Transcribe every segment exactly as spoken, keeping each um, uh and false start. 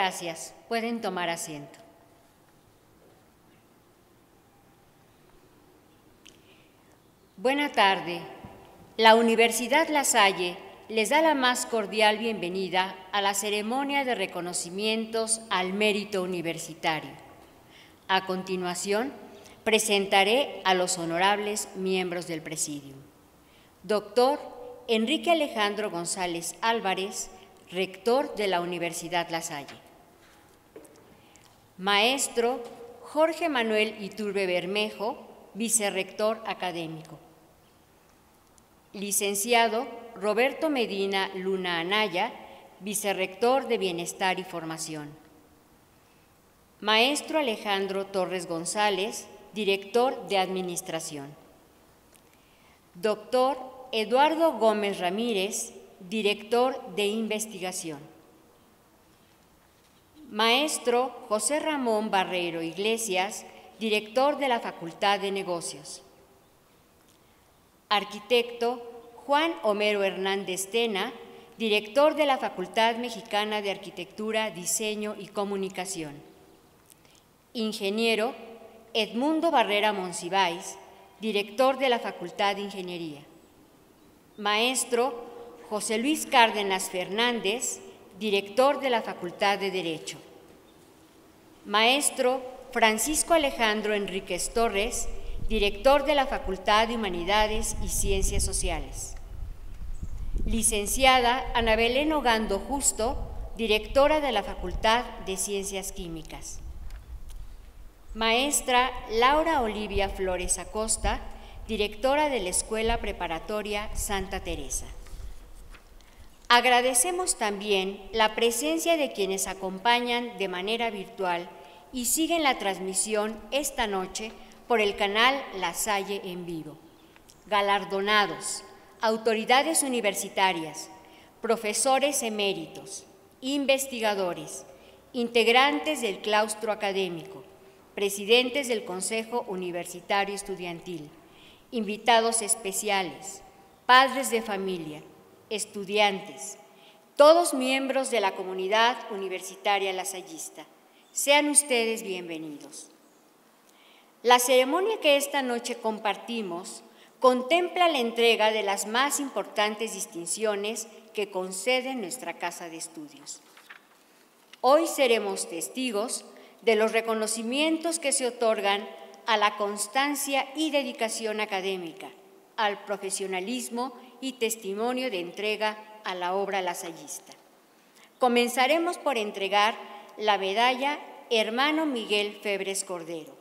Gracias. Pueden tomar asiento. Buena tarde. La Universidad La Salle les da la más cordial bienvenida a la ceremonia de reconocimientos al mérito universitario. A continuación, presentaré a los honorables miembros del Presidium. Doctor Enrique Alejandro González Álvarez, rector de la Universidad La Salle. Maestro Jorge Manuel Iturbe Bermejo, vicerrector académico. Licenciado Roberto Medina Luna Anaya, vicerrector de Bienestar y Formación. Maestro Alejandro Torres González, director de Administración. Doctor Eduardo Gómez Ramírez, director de Investigación. Maestro José Ramón Barreiro Iglesias, director de la Facultad de Negocios. Arquitecto Juan Homero Hernández Tena, director de la Facultad Mexicana de Arquitectura, Diseño y Comunicación. Ingeniero Edmundo Barrera Monsiváis, director de la Facultad de Ingeniería. Maestro José Luis Cárdenas Fernández, director de la Facultad de Derecho. Maestro Francisco Alejandro Enríquez Torres, director de la Facultad de Humanidades y Ciencias Sociales. Licenciada Ana Belén Ogando Justo, directora de la Facultad de Ciencias Químicas. Maestra Laura Olivia Flores Acosta, directora de la Escuela Preparatoria Santa Teresa. Agradecemos también la presencia de quienes acompañan de manera virtual y siguen la transmisión esta noche por el canal La Salle en vivo. Galardonados, autoridades universitarias, profesores eméritos, investigadores, integrantes del claustro académico, presidentes del Consejo Universitario Estudiantil, invitados especiales, padres de familia, estudiantes, todos miembros de la comunidad universitaria lasallista. Sean ustedes bienvenidos. La ceremonia que esta noche compartimos contempla la entrega de las más importantes distinciones que concede nuestra Casa de Estudios. Hoy seremos testigos de los reconocimientos que se otorgan a la constancia y dedicación académica, al profesionalismo y testimonio de entrega a la obra lasallista. Comenzaremos por entregar la medalla Hermano Miguel Febres Cordero.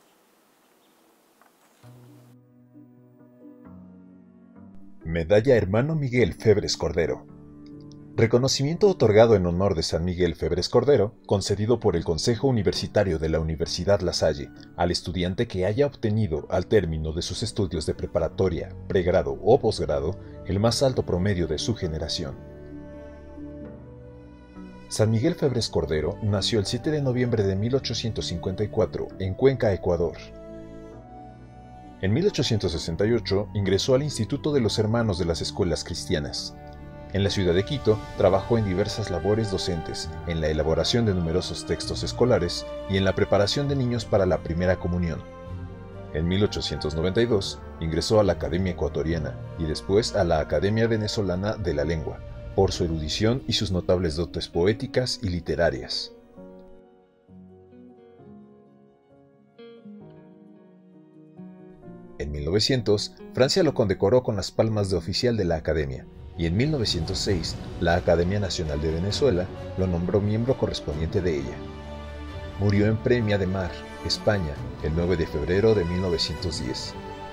Medalla Hermano Miguel Febres Cordero. Reconocimiento otorgado en honor de San Miguel Febres Cordero, concedido por el Consejo Universitario de la Universidad La Salle al estudiante que haya obtenido al término de sus estudios de preparatoria, pregrado o posgrado el más alto promedio de su generación. San Miguel Febres Cordero nació el siete de noviembre de mil ochocientos cincuenta y cuatro en Cuenca, Ecuador. En mil ochocientos sesenta y ocho ingresó al Instituto de los Hermanos de las Escuelas Cristianas. En la ciudad de Quito trabajó en diversas labores docentes, en la elaboración de numerosos textos escolares y en la preparación de niños para la primera comunión. En mil ochocientos noventa y dos ingresó a la Academia Ecuatoriana y después a la Academia Venezolana de la Lengua, por su erudición y sus notables dotes poéticas y literarias. En mil novecientos, Francia lo condecoró con las palmas de oficial de la Academia, y en mil novecientos seis, la Academia Nacional de Venezuela lo nombró miembro correspondiente de ella. Murió en Premia de Mar, España, el nueve de febrero de mil novecientos diez.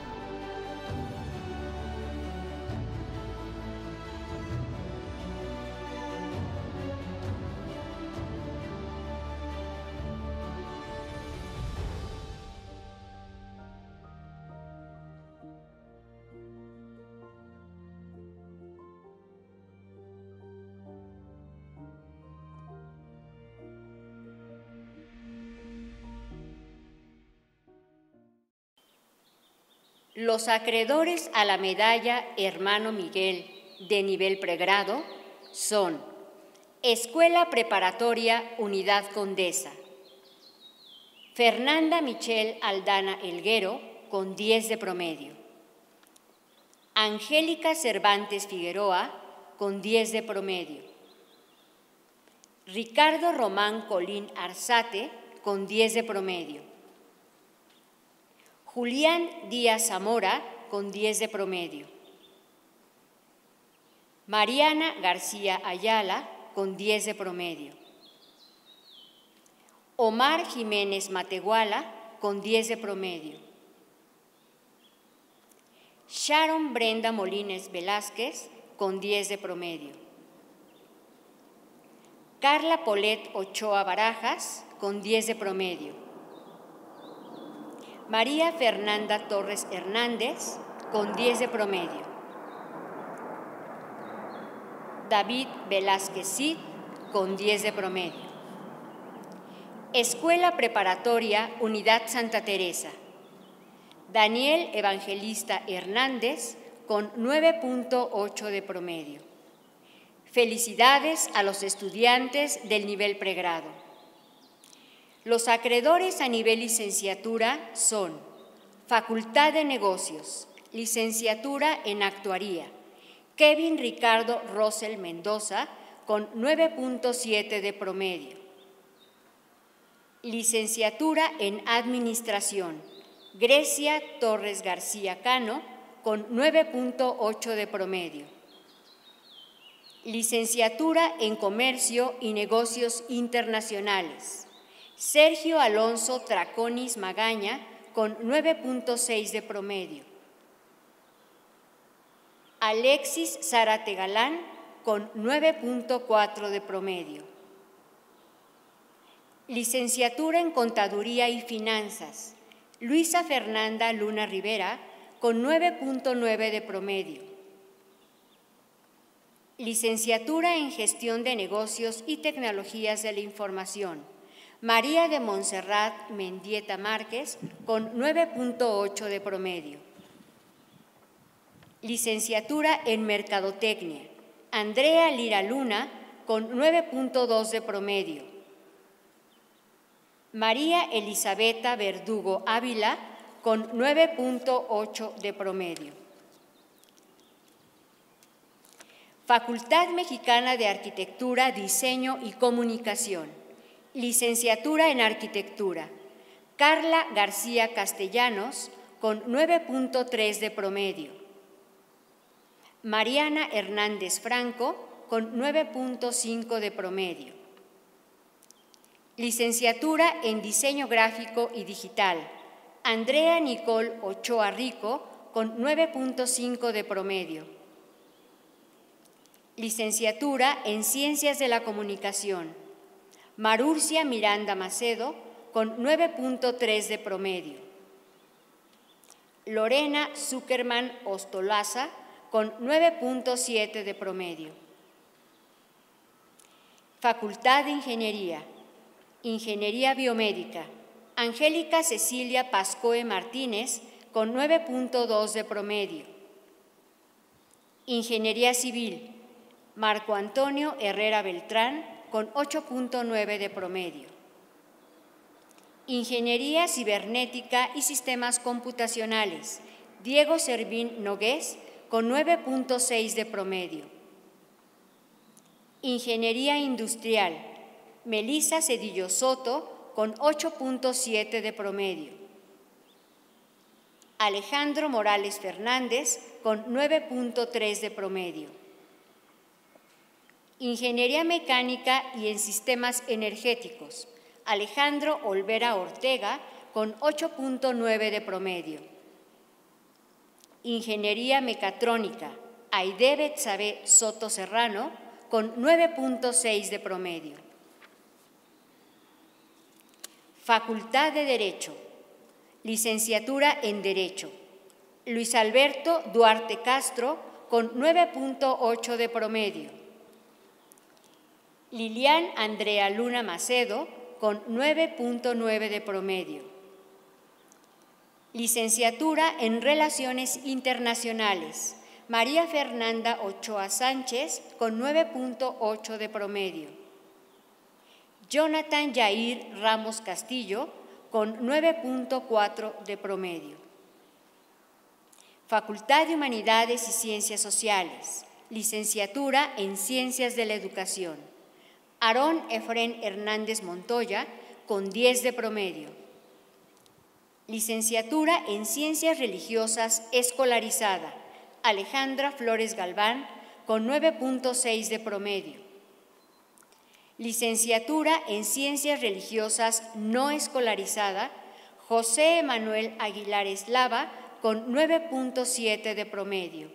Los acreedores a la medalla Hermano Miguel de nivel pregrado son Escuela Preparatoria Unidad Condesa. Fernanda Michelle Aldana Elguero, con diez de promedio. Angélica Cervantes Figueroa, con diez de promedio. Ricardo Román Colín Arzate, con diez de promedio. Julián Díaz Zamora, con diez de promedio. Mariana García Ayala, con diez de promedio. Omar Jiménez Matehuala, con diez de promedio. Sharon Brenda Molines Velázquez, con diez de promedio. Carla Polet Ochoa Barajas, con diez de promedio. María Fernanda Torres Hernández, con diez de promedio. David Velázquez Cid, con diez de promedio. Escuela Preparatoria Unidad Santa Teresa. Daniel Evangelista Hernández, con nueve punto ocho de promedio. Felicidades a los estudiantes del nivel pregrado. Los acreedores a nivel licenciatura son Facultad de Negocios, licenciatura en Actuaría, Kevin Ricardo Rosel Mendoza, con nueve punto siete de promedio. Licenciatura en Administración, Grecia Torres García Cano, con nueve punto ocho de promedio. Licenciatura en Comercio y Negocios Internacionales, Sergio Alonso Traconis Magaña, con nueve punto seis de promedio. Alexis Zárate Galán, con nueve punto cuatro de promedio. Licenciatura en Contaduría y Finanzas, Luisa Fernanda Luna Rivera, con nueve punto nueve de promedio. Licenciatura en Gestión de Negocios y Tecnologías de la Información, María de Montserrat Mendieta Márquez, con nueve punto ocho de promedio. Licenciatura en Mercadotecnia, Andrea Lira Luna, con nueve punto dos de promedio. María Elizabeta Verdugo Ávila, con nueve punto ocho de promedio. Facultad Mexicana de Arquitectura, Diseño y Comunicación, licenciatura en Arquitectura, Carla García Castellanos, con nueve punto tres de promedio. Mariana Hernández Franco, con nueve punto cinco de promedio. Licenciatura en Diseño Gráfico y Digital, Andrea Nicole Ochoa Rico, con nueve punto cinco de promedio. Licenciatura en Ciencias de la Comunicación, Marurcia Miranda Macedo, con nueve punto tres de promedio. Lorena Zuckerman Ostolaza, con nueve punto siete de promedio. Facultad de Ingeniería, Ingeniería Biomédica, Angélica Cecilia Pascoe Martínez, con nueve punto dos de promedio. Ingeniería Civil, Marco Antonio Herrera Beltrán, con ocho punto nueve de promedio. Ingeniería Cibernética y Sistemas Computacionales, Diego Servín Nogués, con nueve punto seis de promedio. Ingeniería Industrial, Melissa Cedillo Soto, con ocho punto siete de promedio. Alejandro Morales Fernández, con nueve punto tres de promedio. Ingeniería Mecánica y en Sistemas Energéticos, Alejandro Olvera Ortega, con ocho punto nueve de promedio. Ingeniería Mecatrónica, Aide Betsabe Soto Serrano, con nueve punto seis de promedio. Facultad de Derecho, licenciatura en Derecho, Luis Alberto Duarte Castro, con nueve punto ocho de promedio. Lilian Andrea Luna Macedo, con nueve punto nueve de promedio. Licenciatura en Relaciones Internacionales, María Fernanda Ochoa Sánchez, con nueve punto ocho de promedio. Jonathan Yair Ramos Castillo, con nueve punto cuatro de promedio. Facultad de Humanidades y Ciencias Sociales, licenciatura en Ciencias de la Educación. Aarón Efrén Hernández Montoya, con diez de promedio. Licenciatura en Ciencias Religiosas escolarizada. Alejandra Flores Galván, con nueve punto seis de promedio. Licenciatura en Ciencias Religiosas no escolarizada. José Emanuel Aguilar Eslava, con nueve punto siete de promedio.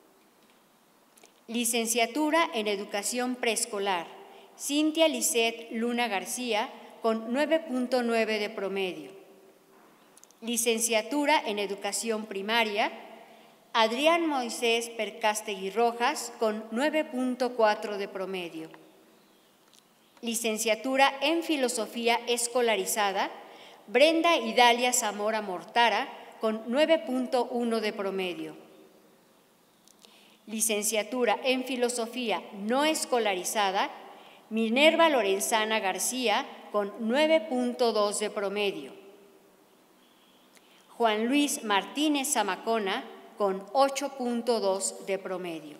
Licenciatura en Educación Preescolar. Cintia Lisset Luna García, con nueve punto nueve de promedio. Licenciatura en Educación Primaria. Adrián Moisés Percástegui Rojas, con nueve punto cuatro de promedio. Licenciatura en Filosofía Escolarizada. Brenda Idalia Zamora Mortara, con nueve punto uno de promedio. Licenciatura en Filosofía no escolarizada. Minerva Lorenzana García, con nueve punto dos de promedio. Juan Luis Martínez Zamacona, con ocho punto dos de promedio.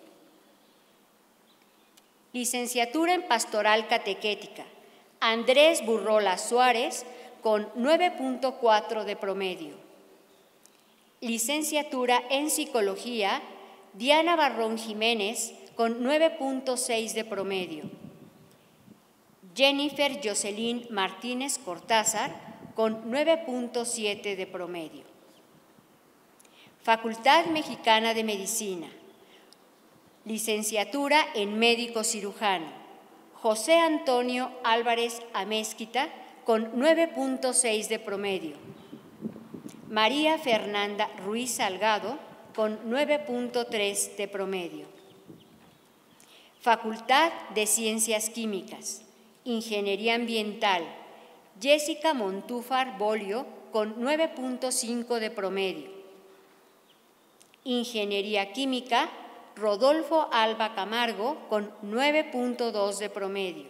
Licenciatura en Pastoral Catequética. Andrés Burrola Suárez, con nueve punto cuatro de promedio. Licenciatura en Psicología. Diana Barrón Jiménez, con nueve punto seis de promedio. Jennifer Jocelyn Martínez Cortázar, con nueve punto siete de promedio. Facultad Mexicana de Medicina. Licenciatura en Médico Cirujano. José Antonio Álvarez Amezquita, con nueve punto seis de promedio. María Fernanda Ruiz Salgado, con nueve punto tres de promedio. Facultad de Ciencias Químicas. Ingeniería Ambiental. Jessica Montúfar Bolio, con nueve punto cinco de promedio. Ingeniería Química. Rodolfo Alba Camargo, con nueve punto dos de promedio.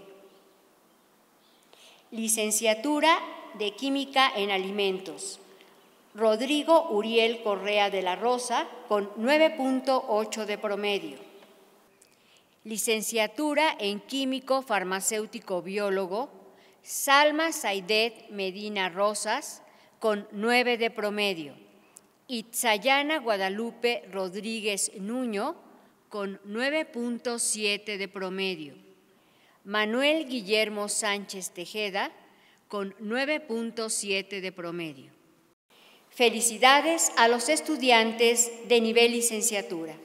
Licenciatura de Química en Alimentos. Rodrigo Uriel Correa de la Rosa, con nueve punto ocho de promedio. Licenciatura en Químico Farmacéutico Biólogo. Salma Saidet Medina Rosas, con nueve de promedio. Itzayana Guadalupe Rodríguez Nuño, con nueve punto siete de promedio. Manuel Guillermo Sánchez Tejeda, con nueve punto siete de promedio. Felicidades a los estudiantes de nivel licenciatura.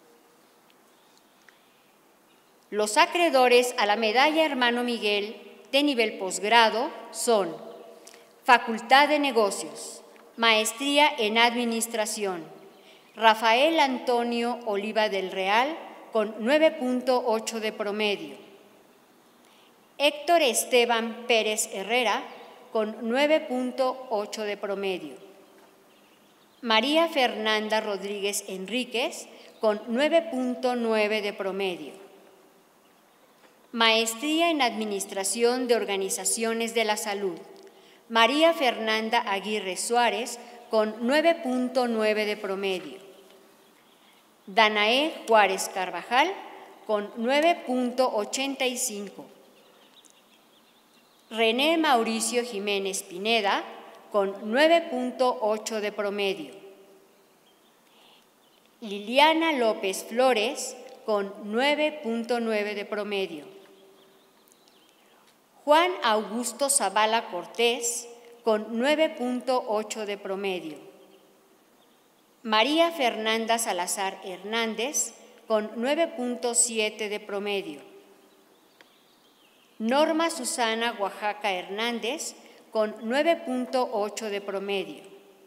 Los acreedores a la medalla Hermano Miguel de nivel posgrado son Facultad de Negocios, Maestría en Administración, Rafael Antonio Oliva del Real, con nueve punto ocho de promedio. Héctor Esteban Pérez Herrera, con nueve punto ocho de promedio. María Fernanda Rodríguez Enríquez, con nueve punto nueve de promedio. Maestría en Administración de Organizaciones de la Salud. María Fernanda Aguirre Suárez, con nueve punto nueve de promedio. Danae Juárez Carvajal, con nueve punto ochenta y cinco. René Mauricio Jiménez Pineda, con nueve punto ocho de promedio. Liliana López Flores, con nueve punto nueve de promedio. Juan Augusto Zavala Cortés, con nueve punto ocho de promedio. María Fernanda Salazar Hernández, con nueve punto siete de promedio. Norma Susana Oaxaca Hernández, con nueve punto ocho de promedio.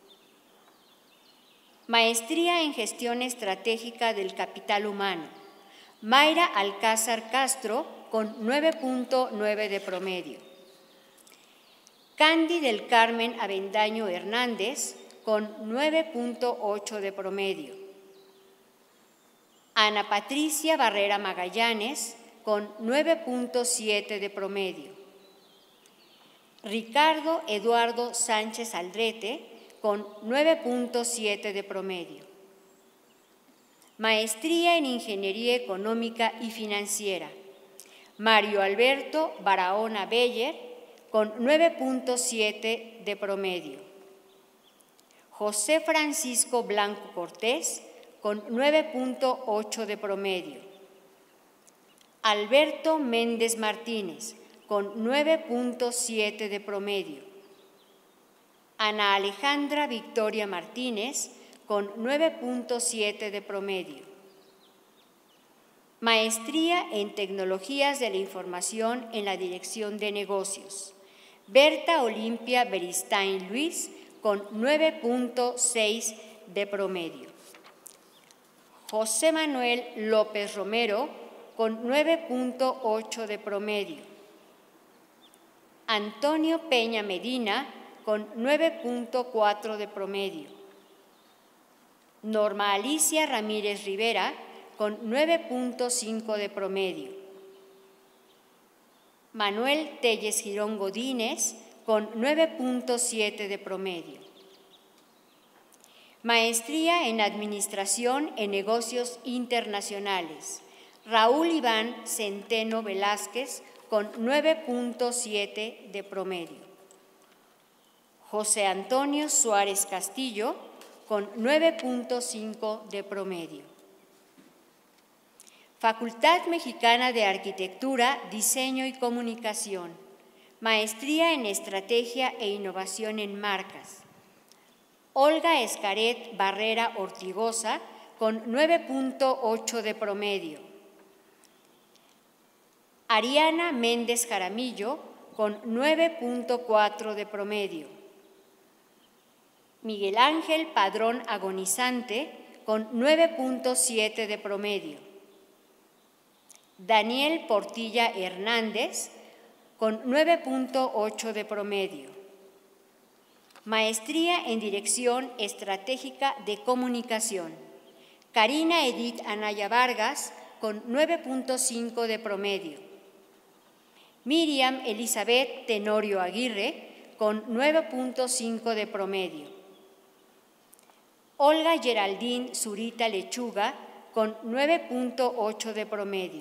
Maestría en Gestión Estratégica del Capital Humano. Mayra Alcázar Castro, con nueve punto nueve de promedio. Candy del Carmen Avendaño Hernández, con nueve punto ocho de promedio. Ana Patricia Barrera Magallanes, con nueve punto siete de promedio. Ricardo Eduardo Sánchez Aldrete, con nueve punto siete de promedio. Maestría en Ingeniería Económica y Financiera. Mario Alberto Barahona Beller, con nueve punto siete de promedio. José Francisco Blanco Cortés, con nueve punto ocho de promedio. Alberto Méndez Martínez, con nueve punto siete de promedio. Ana Alejandra Victoria Martínez, con nueve punto siete de promedio. Maestría en Tecnologías de la Información en la Dirección de Negocios. Berta Olimpia Beristain Luis, con nueve punto seis de promedio. José Manuel López Romero, con nueve punto ocho de promedio. Antonio Peña Medina, con nueve punto cuatro de promedio. Norma Alicia Ramírez Rivera, con nueve punto cinco de promedio. Manuel Telles Girón Godínez, con nueve punto siete de promedio. Maestría en Administración en Negocios Internacionales. Raúl Iván Centeno Velázquez, con nueve punto siete de promedio. José Antonio Suárez Castillo, con nueve punto cinco de promedio. Facultad Mexicana de Arquitectura, Diseño y Comunicación. Maestría en Estrategia e Innovación en Marcas. Olga Escaret Barrera Ortigosa, con nueve punto ocho de promedio. Ariana Méndez Jaramillo, con nueve punto cuatro de promedio. Miguel Ángel Padrón Agonizante, con nueve punto siete de promedio. Daniel Portilla Hernández, con nueve punto ocho de promedio. Maestría en Dirección Estratégica de Comunicación. Karina Edith Anaya Vargas, con nueve punto cinco de promedio. Miriam Elizabeth Tenorio Aguirre, con nueve punto cinco de promedio. Olga Geraldine Zurita Lechuga, con nueve punto ocho de promedio.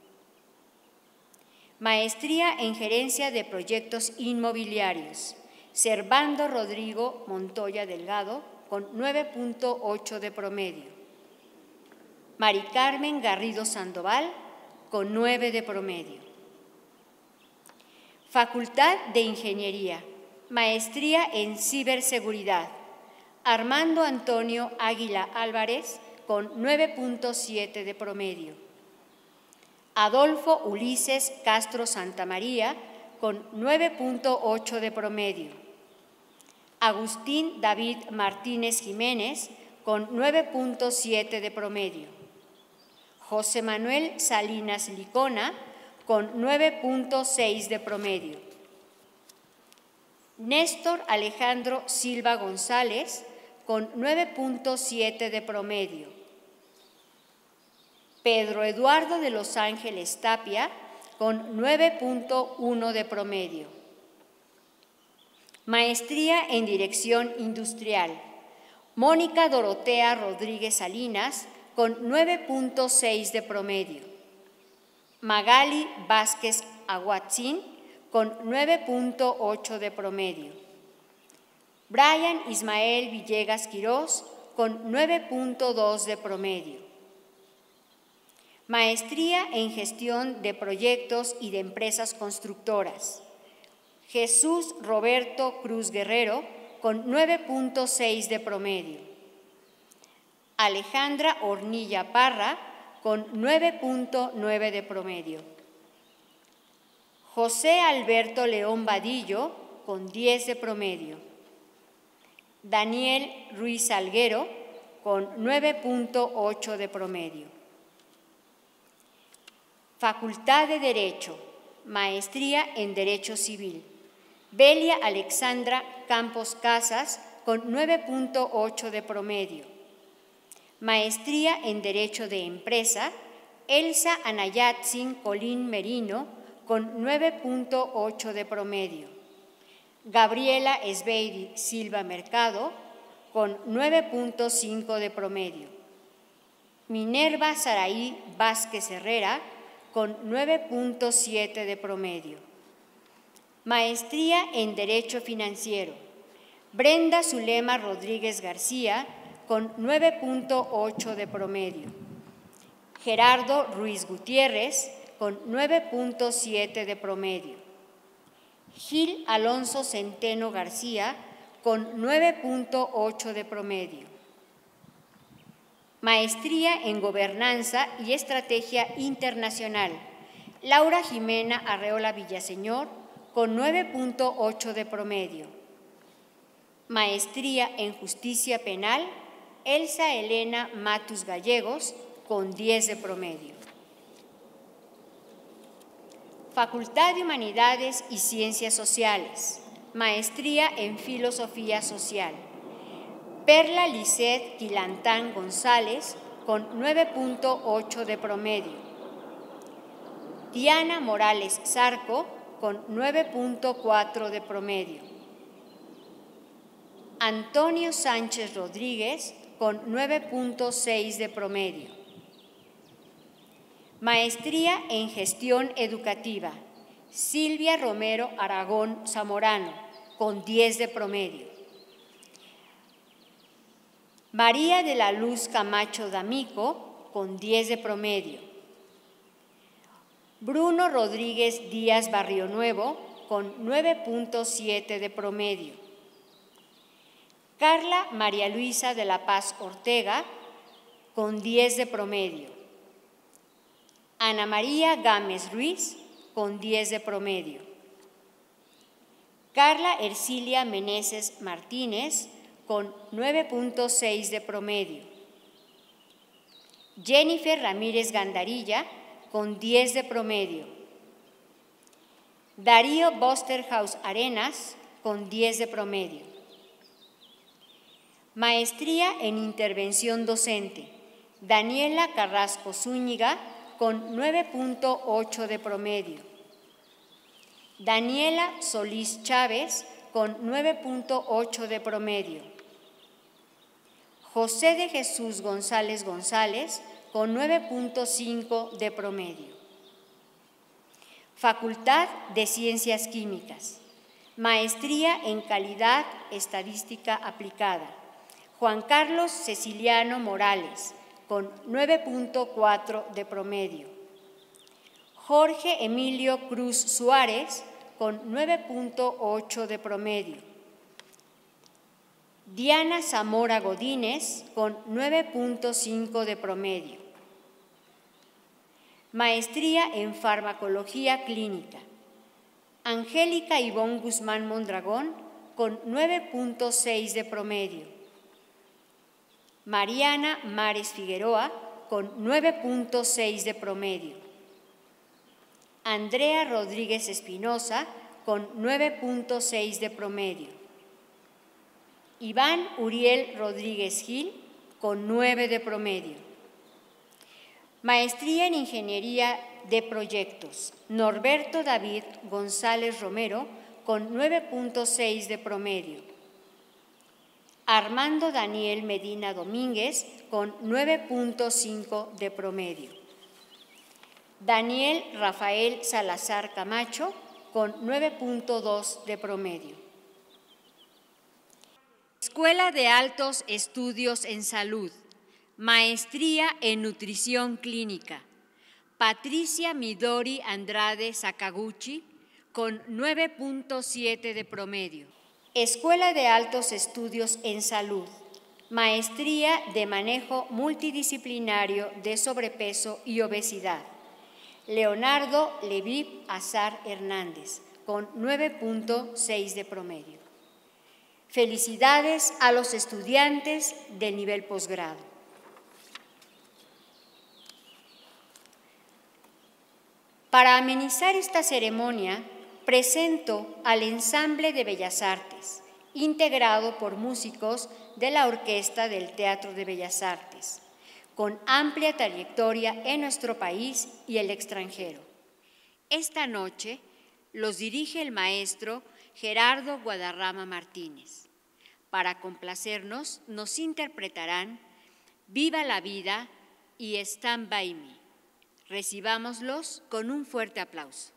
Maestría en Gerencia de Proyectos Inmobiliarios. Servando Rodrigo Montoya Delgado, con nueve punto ocho de promedio. Mari Carmen Garrido Sandoval, con nueve de promedio. Facultad de Ingeniería. Maestría en Ciberseguridad. Armando Antonio Águila Álvarez, con nueve punto siete de promedio. Adolfo Ulises Castro Santamaría, con nueve punto ocho de promedio. Agustín David Martínez Jiménez, con nueve punto siete de promedio. José Manuel Salinas Licona, con nueve punto seis de promedio. Néstor Alejandro Silva González, con nueve punto siete de promedio. Pedro Eduardo de Los Ángeles Tapia, con nueve punto uno de promedio. Maestría en Dirección Industrial. Mónica Dorotea Rodríguez Salinas, con nueve punto seis de promedio. Magali Vázquez Aguatzin, con nueve punto ocho de promedio. Brian Ismael Villegas Quirós, con nueve punto dos de promedio. Maestría en Gestión de Proyectos y de Empresas Constructoras. Jesús Roberto Cruz Guerrero, con nueve punto seis de promedio. Alejandra Hornilla Parra, con nueve punto nueve de promedio. José Alberto León Vadillo, con diez de promedio. Daniel Ruiz Salguero, con nueve punto ocho de promedio. Facultad de Derecho, Maestría en Derecho Civil. Belia Alexandra Campos Casas, con nueve punto ocho de promedio. Maestría en Derecho de Empresa, Elsa Anayatzin Colín Merino, con nueve punto ocho de promedio. Gabriela Esbeidi Silva Mercado, con nueve punto cinco de promedio. Minerva Saraí Vázquez Herrera, con nueve punto siete de promedio. Maestría en Derecho Financiero, Brenda Zulema Rodríguez García, con nueve punto ocho de promedio. Gerardo Ruiz Gutiérrez, con nueve punto siete de promedio. Gil Alonso Centeno García, con nueve punto ocho de promedio. Maestría en Gobernanza y Estrategia Internacional, Laura Jimena Arreola Villaseñor, con nueve punto ocho de promedio. Maestría en Justicia Penal, Elsa Elena Matus Gallegos, con diez de promedio. Facultad de Humanidades y Ciencias Sociales, Maestría en Filosofía Social, Perla Lisset Quilantán González, con nueve punto ocho de promedio. Diana Morales Zarco, con nueve punto cuatro de promedio. Antonio Sánchez Rodríguez, con nueve punto seis de promedio. Maestría en Gestión Educativa, Silvia Romero Aragón Zamorano, con diez de promedio. María de la Luz Camacho D'Amico, con diez de promedio. Bruno Rodríguez Díaz Barrio Nuevo, con nueve punto siete de promedio. Carla María Luisa de la Paz Ortega, con diez de promedio. Ana María Gámez Ruiz, con diez de promedio. Carla Ercilia Meneses Martínez, con nueve punto seis de promedio. Jennifer Ramírez Gandarilla, con diez de promedio. Darío Bosterhaus Arenas, con diez de promedio. Maestría en Intervención Docente, Daniela Carrasco Zúñiga, con nueve punto ocho de promedio. Daniela Solís Chávez, con nueve punto ocho de promedio. José de Jesús González González, con nueve punto cinco de promedio. Facultad de Ciencias Químicas, Maestría en Calidad Estadística Aplicada, Juan Carlos Ceciliano Morales, con nueve punto cuatro de promedio. Jorge Emilio Cruz Suárez, con nueve punto ocho de promedio. Diana Zamora Godínez, con nueve punto cinco de promedio. Maestría en Farmacología Clínica, Angélica Ivonne Guzmán Mondragón, con nueve punto seis de promedio. Mariana Mares Figueroa, con nueve punto seis de promedio. Andrea Rodríguez Espinosa, con nueve punto seis de promedio. Iván Uriel Rodríguez Gil, con nueve de promedio. Maestría en Ingeniería de Proyectos, Norberto David González Romero, con nueve punto seis de promedio. Armando Daniel Medina Domínguez, con nueve punto cinco de promedio. Daniel Rafael Salazar Camacho, con nueve punto dos de promedio. Escuela de Altos Estudios en Salud, Maestría en Nutrición Clínica, Patricia Midori Andrade Sakaguchi, con nueve punto siete de promedio. Escuela de Altos Estudios en Salud, Maestría de Manejo Multidisciplinario de Sobrepeso y Obesidad, Leonardo Leviv Azar Hernández, con nueve punto seis de promedio. Felicidades a los estudiantes del nivel posgrado. Para amenizar esta ceremonia, presento al Ensamble de Bellas Artes, integrado por músicos de la Orquesta del Teatro de Bellas Artes, con amplia trayectoria en nuestro país y el extranjero. Esta noche los dirige el maestro Gerardo Guadarrama Martínez. Para complacernos, nos interpretarán Viva la vida y Stand By Me. Recibámoslos con un fuerte aplauso.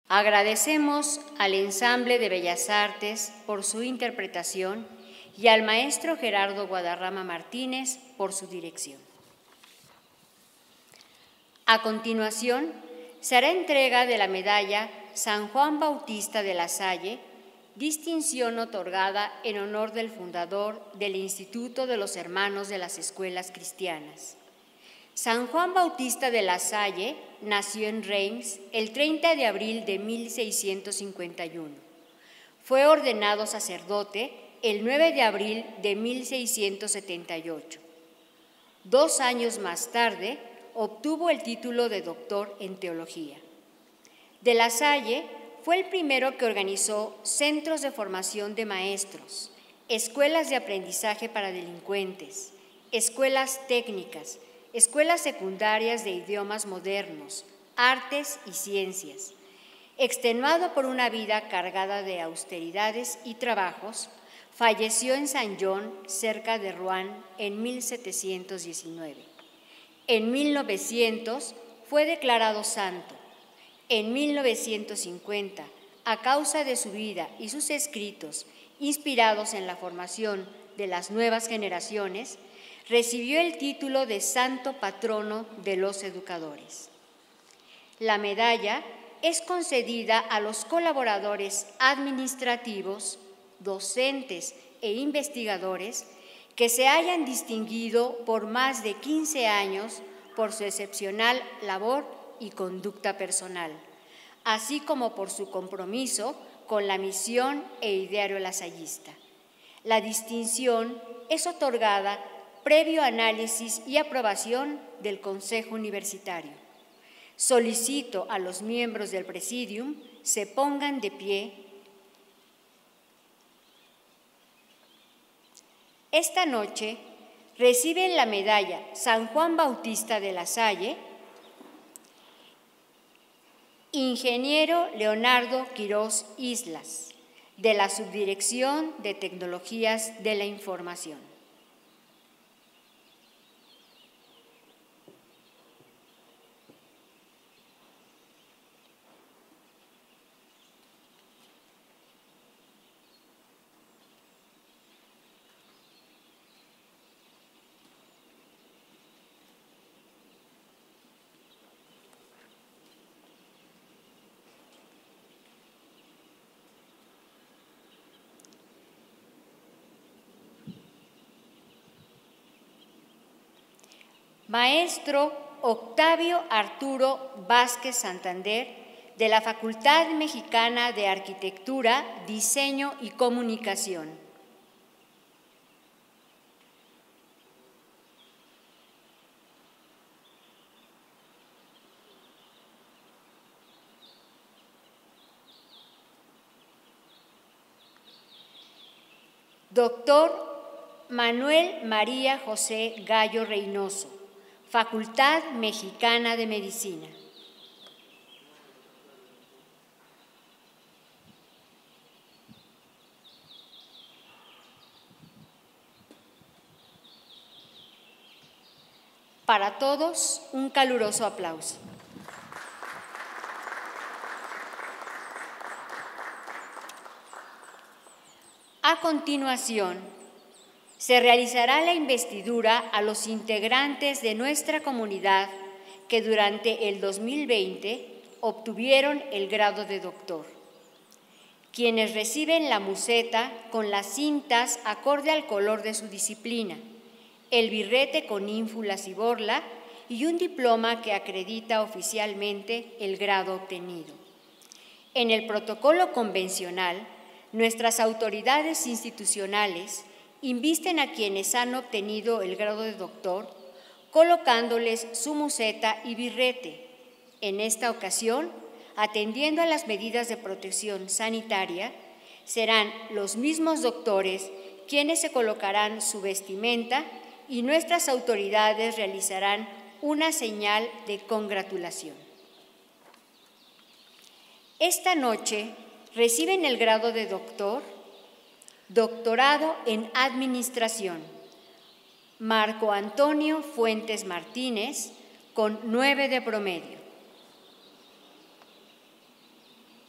Agradecemos al Ensamble de Bellas Artes por su interpretación y al maestro Gerardo Guadarrama Martínez por su dirección. A continuación, se hará entrega de la medalla San Juan Bautista de la Salle, distinción otorgada en honor del fundador del Instituto de los Hermanos de las Escuelas Cristianas. San Juan Bautista de la Salle nació en Reims el treinta de abril de mil seiscientos cincuenta y uno. Fue ordenado sacerdote el nueve de abril de mil seiscientos setenta y ocho. Dos años más tarde, obtuvo el título de doctor en teología. De la Salle fue el primero que organizó centros de formación de maestros, escuelas de aprendizaje para delincuentes, escuelas técnicas, escuelas secundarias de idiomas modernos, artes y ciencias. Extenuado por una vida cargada de austeridades y trabajos, falleció en Saint-Jean, cerca de Rouen, en mil setecientos diecinueve. En mil novecientos fue declarado santo. En mil novecientos cincuenta, a causa de su vida y sus escritos, inspirados en la formación de las nuevas generaciones, recibió el título de Santo Patrono de los Educadores. La medalla es concedida a los colaboradores administrativos, docentes e investigadores que se hayan distinguido por más de quince años por su excepcional labor y conducta personal, así como por su compromiso con la misión e ideario lasallista. La distinción es otorgada previo análisis y aprobación del Consejo Universitario. Solicito a los miembros del Presidium se pongan de pie. Esta noche reciben la medalla San Juan Bautista de la Salle, ingeniero Leonardo Quirós Islas, de la Subdirección de Tecnologías de la Información. Maestro Octavio Arturo Vázquez Santander, de la Facultad Mexicana de Arquitectura, Diseño y Comunicación. Doctor Manuel María José Gallo Reynoso, Facultad Mexicana de Medicina. Para todos, un caluroso aplauso. A continuación, se realizará la investidura a los integrantes de nuestra comunidad que durante el dos mil veinte obtuvieron el grado de doctor, quienes reciben la museta con las cintas acorde al color de su disciplina, el birrete con ínfulas y borla y un diploma que acredita oficialmente el grado obtenido. En el protocolo convencional, nuestras autoridades institucionales invisten a quienes han obtenido el grado de doctor, colocándoles su museta y birrete. En esta ocasión, atendiendo a las medidas de protección sanitaria, serán los mismos doctores quienes se colocarán su vestimenta y nuestras autoridades realizarán una señal de congratulación. Esta noche reciben el grado de doctor, doctorado en Administración, Marco Antonio Fuentes Martínez, con nueve de promedio.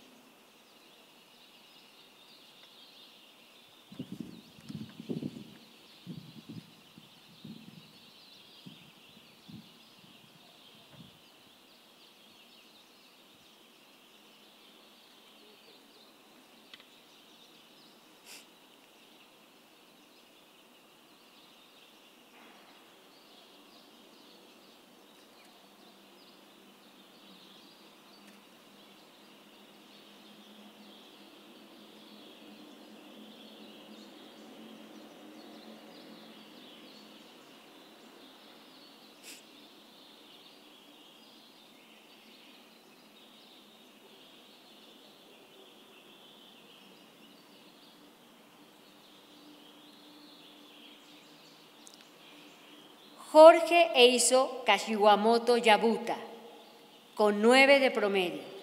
Jorge Eizo Kashiwamoto Yabuta, con nueve de promedio.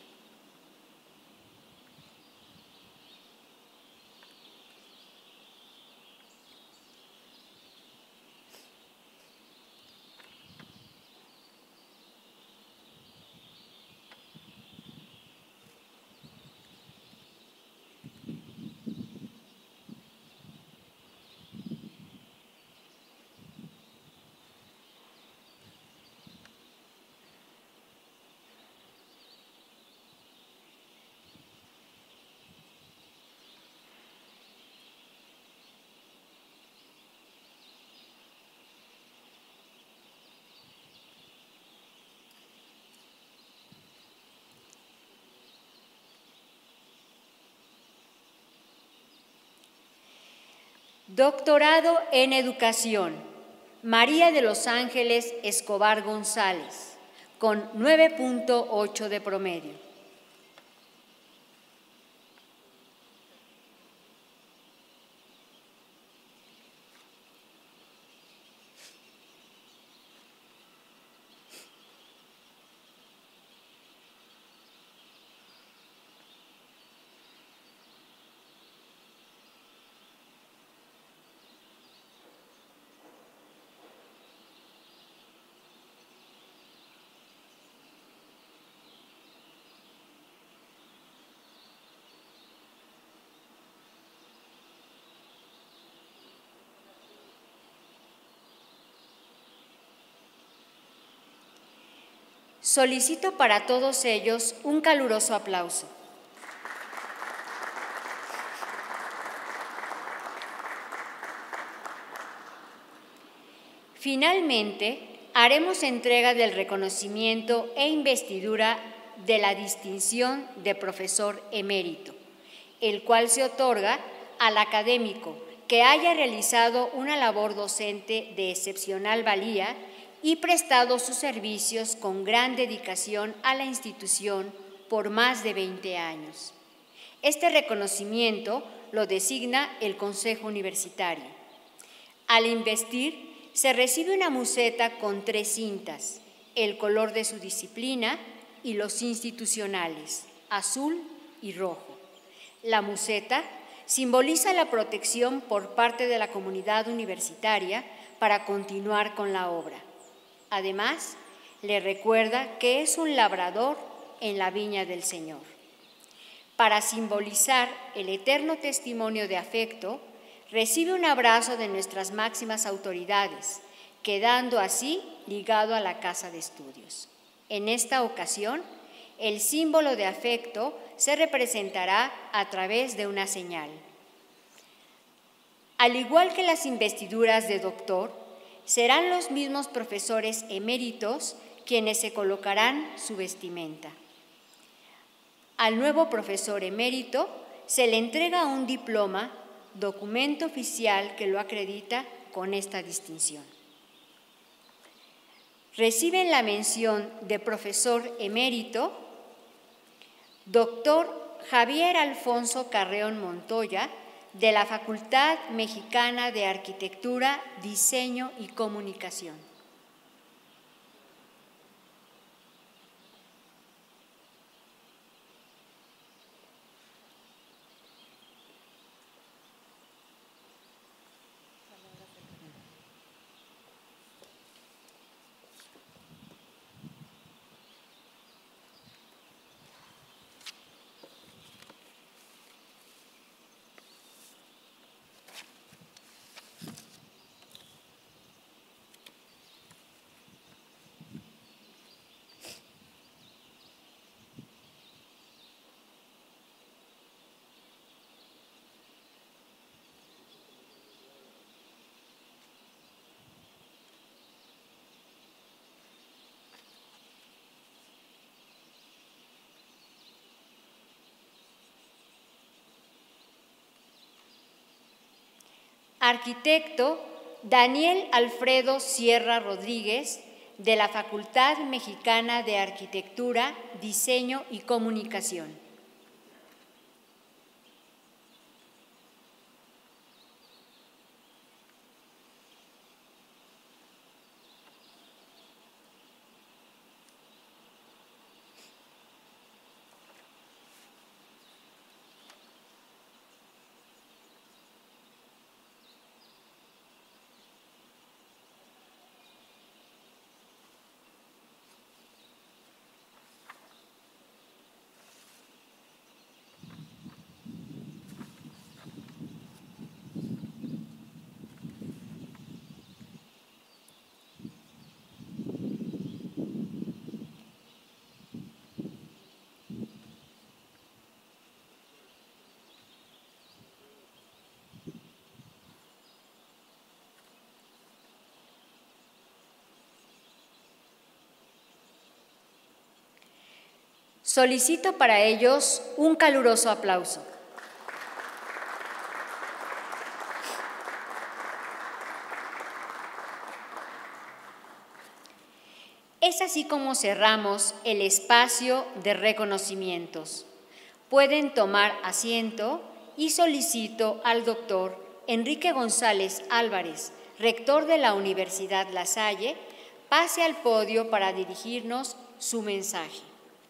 Doctorado en Educación, María de los Ángeles Escobar González, con nueve punto ocho de promedio. Solicito para todos ellos un caluroso aplauso. Finalmente, haremos entrega del reconocimiento e investidura de la distinción de profesor emérito, el cual se otorga al académico que haya realizado una labor docente de excepcional valía y prestado sus servicios con gran dedicación a la institución por más de veinte años. Este reconocimiento lo designa el Consejo Universitario. Al investir, se recibe una museta con tres cintas, el color de su disciplina y los institucionales, azul y rojo. La museta simboliza la protección por parte de la comunidad universitaria para continuar con la obra. Además, le recuerda que es un labrador en la viña del Señor. Para simbolizar el eterno testimonio de afecto, recibe un abrazo de nuestras máximas autoridades, quedando así ligado a la Casa de Estudios. En esta ocasión, el símbolo de afecto se representará a través de una señal. Al igual que las investiduras de doctor, serán los mismos profesores eméritos quienes se colocarán su vestimenta. Al nuevo profesor emérito se le entrega un diploma, documento oficial que lo acredita con esta distinción. Reciben la mención de profesor emérito doctor Javier Alfonso Carreón Montoya, de la Facultad Mexicana de Arquitectura, Diseño y Comunicación. Arquitecto Daniel Alfredo Sierra Rodríguez, de la Facultad Mexicana de Arquitectura, Diseño y Comunicación. Solicito para ellos un caluroso aplauso. Es así como cerramos el espacio de reconocimientos. Pueden tomar asiento y solicito al doctor Enrique González Álvarez, rector de la Universidad La Salle, pase al podio para dirigirnos su mensaje.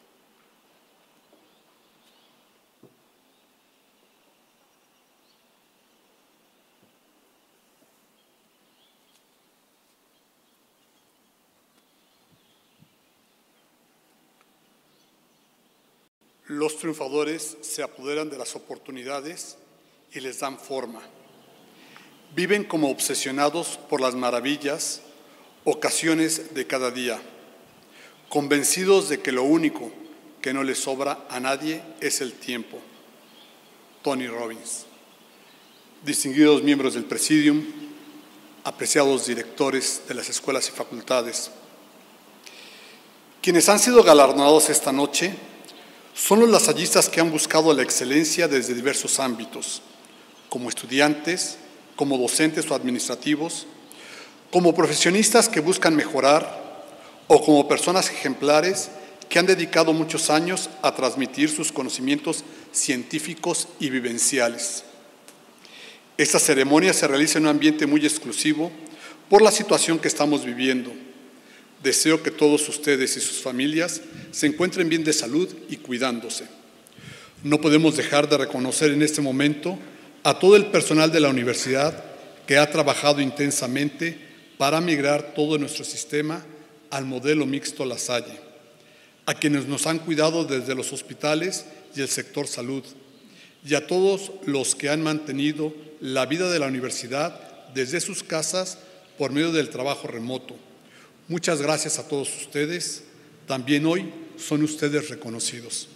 Los triunfadores se apoderan de las oportunidades y les dan forma. Viven como obsesionados por las maravillas, ocasiones de cada día, convencidos de que lo único que no les sobra a nadie es el tiempo. Tony Robbins. Distinguidos miembros del Presidium, apreciados directores de las escuelas y facultades, quienes han sido galardonados esta noche son los lasallistas que han buscado la excelencia desde diversos ámbitos, como estudiantes, como docentes o administrativos, como profesionistas que buscan mejorar o como personas ejemplares que han dedicado muchos años a transmitir sus conocimientos científicos y vivenciales. Esta ceremonia se realiza en un ambiente muy exclusivo por la situación que estamos viviendo. Deseo que todos ustedes y sus familias se encuentren bien de salud y cuidándose. No podemos dejar de reconocer en este momento a todo el personal de la universidad que ha trabajado intensamente para migrar todo nuestro sistema al modelo mixto La Salle, a quienes nos han cuidado desde los hospitales y el sector salud, y a todos los que han mantenido la vida de la universidad desde sus casas por medio del trabajo remoto. Muchas gracias a todos ustedes. También hoy son ustedes reconocidos.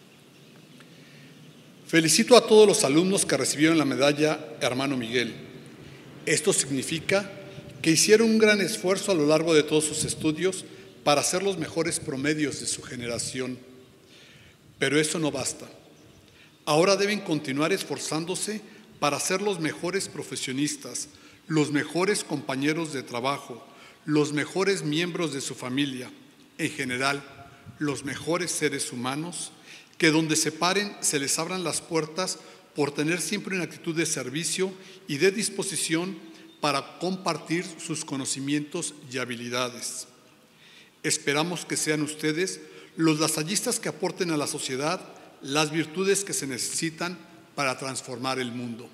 Felicito a todos los alumnos que recibieron la medalla Hermano Miguel. Esto significa que hicieron un gran esfuerzo a lo largo de todos sus estudios para ser los mejores promedios de su generación. Pero eso no basta. Ahora deben continuar esforzándose para ser los mejores profesionistas, los mejores compañeros de trabajo, los mejores miembros de su familia, en general, los mejores seres humanos, que donde se paren se les abran las puertas por tener siempre una actitud de servicio y de disposición para compartir sus conocimientos y habilidades. Esperamos que sean ustedes los lasallistas que aporten a la sociedad las virtudes que se necesitan para transformar el mundo.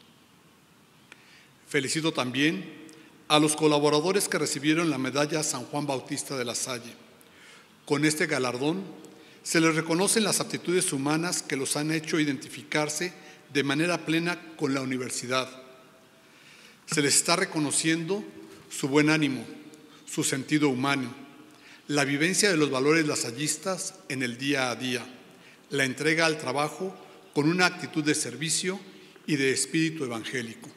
Felicito también a los colaboradores que recibieron la medalla San Juan Bautista de La Salle. Con este galardón se les reconocen las aptitudes humanas que los han hecho identificarse de manera plena con la universidad. Se les está reconociendo su buen ánimo, su sentido humano, la vivencia de los valores lasallistas en el día a día, la entrega al trabajo con una actitud de servicio y de espíritu evangélico.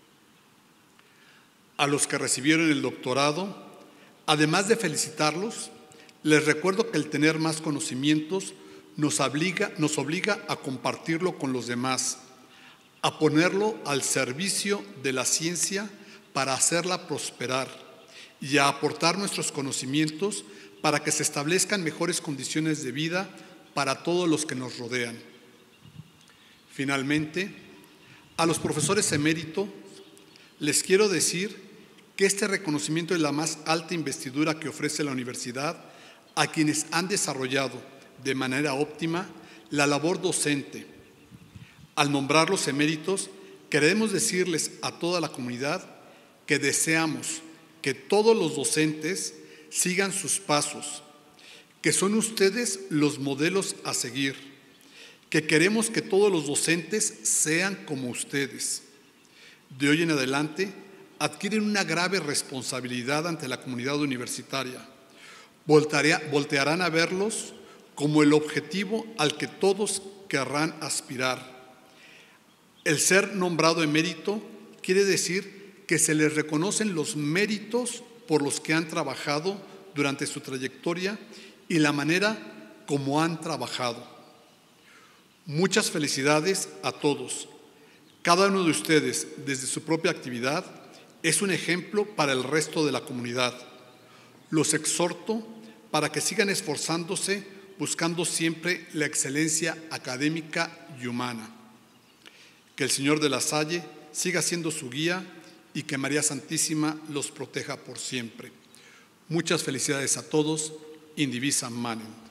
A los que recibieron el doctorado, además de felicitarlos, les recuerdo que el tener más conocimientos nos obliga, nos obliga a compartirlo con los demás, a ponerlo al servicio de la ciencia para hacerla prosperar y a aportar nuestros conocimientos para que se establezcan mejores condiciones de vida para todos los que nos rodean. Finalmente, a los profesores eméritos les quiero decir que este reconocimiento es la más alta investidura que ofrece la universidad a quienes han desarrollado de manera óptima la labor docente. Al nombrarlos eméritos, queremos decirles a toda la comunidad que deseamos que todos los docentes sigan sus pasos, que son ustedes los modelos a seguir, que queremos que todos los docentes sean como ustedes. De hoy en adelante, adquieren una grave responsabilidad ante la comunidad universitaria. Voltearán a verlos como el objetivo al que todos querrán aspirar. El ser nombrado emérito quiere decir que se les reconocen los méritos por los que han trabajado durante su trayectoria y la manera como han trabajado. Muchas felicidades a todos. Cada uno de ustedes, desde su propia actividad, es un ejemplo para el resto de la comunidad. Los exhorto para que sigan esforzándose, buscando siempre la excelencia académica y humana. Que el Señor de la Salle siga siendo su guía y que María Santísima los proteja por siempre. Muchas felicidades a todos. In divisa manem.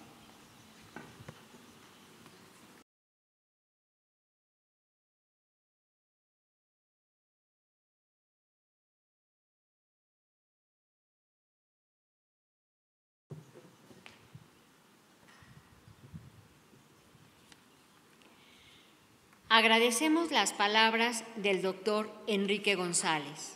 Agradecemos las palabras del doctor Enrique González.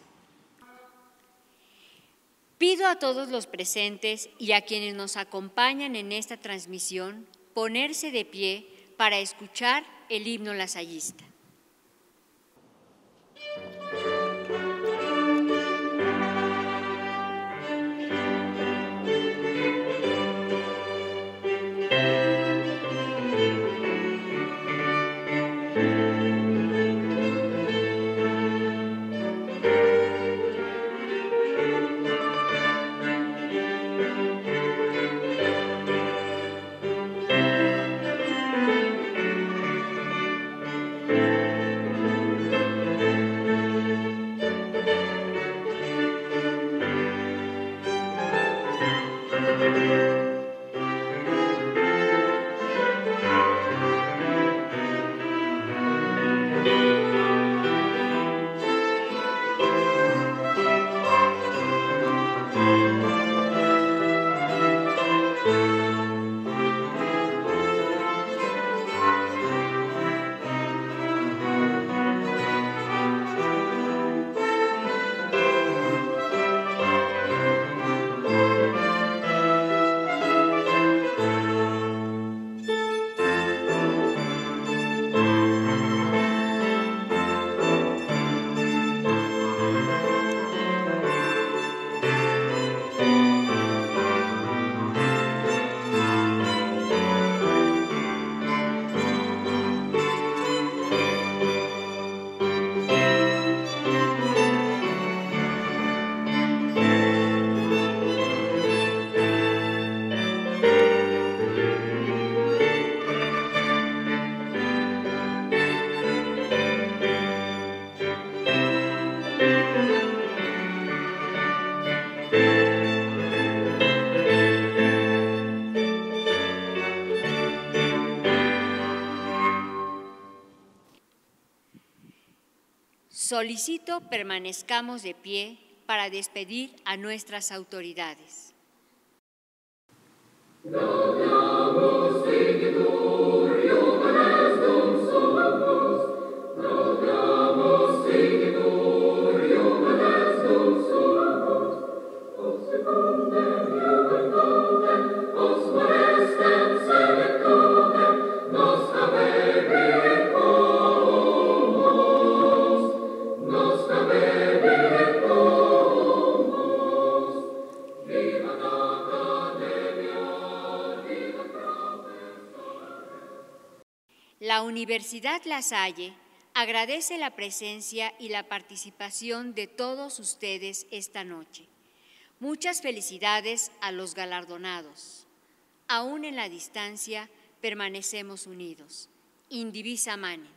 Pido a todos los presentes y a quienes nos acompañan en esta transmisión ponerse de pie para escuchar el himno lasallista. Solicito permanezcamos de pie para despedir a nuestras autoridades. La Universidad La Salle agradece la presencia y la participación de todos ustedes esta noche. Muchas felicidades a los galardonados. Aún en la distancia, permanecemos unidos. In divisa manem.